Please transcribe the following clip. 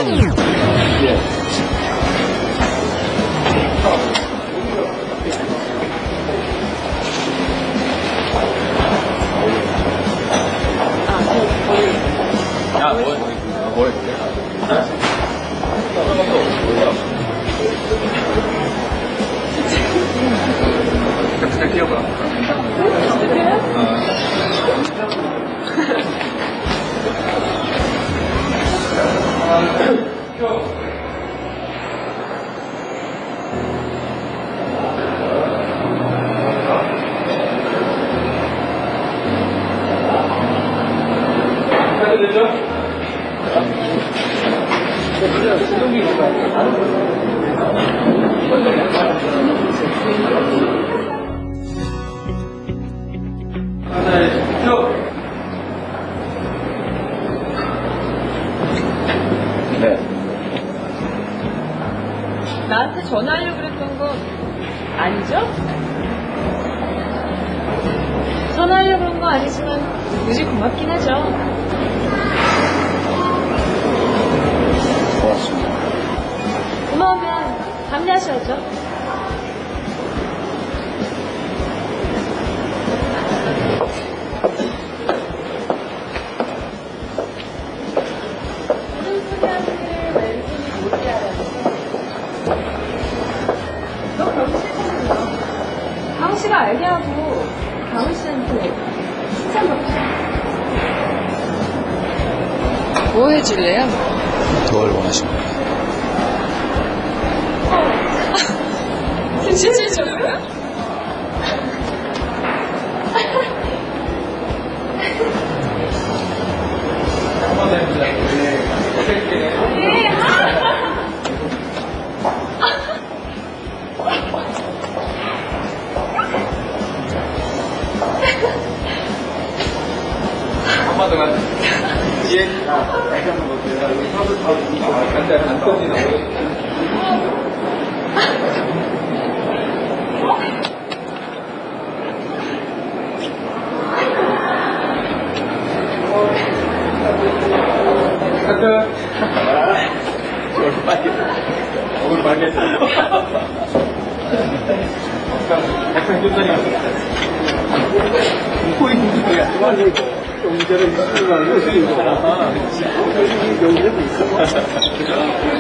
예. 야, 뭐 했는데? 그냥 뛰어봐. 네. 나한테 전화하려고 그랬던 거 아니죠? 전화하려고 그런 거 아니지만 무지 고맙긴 하죠. 고맙습니다. 고마우면 담대하셔야죠. 무슨 소리 하는 게 왠지 못이 알았는데 너 경우 싫거든요. 강우 씨가 알게 하고 강우 씨한테 칭찬받고 뭐 해줄래요? 뭘 원하십니까? 진실적으로요? 한마디만 예. 다시 한번 볼게요. 간단히 안 떠지나. 얼굴 빨개져. 얼굴 빨개져. 약간 좀 웃고 있는 거야. 좀 전에 있으면 웃고 있잖아. 여기도 있어.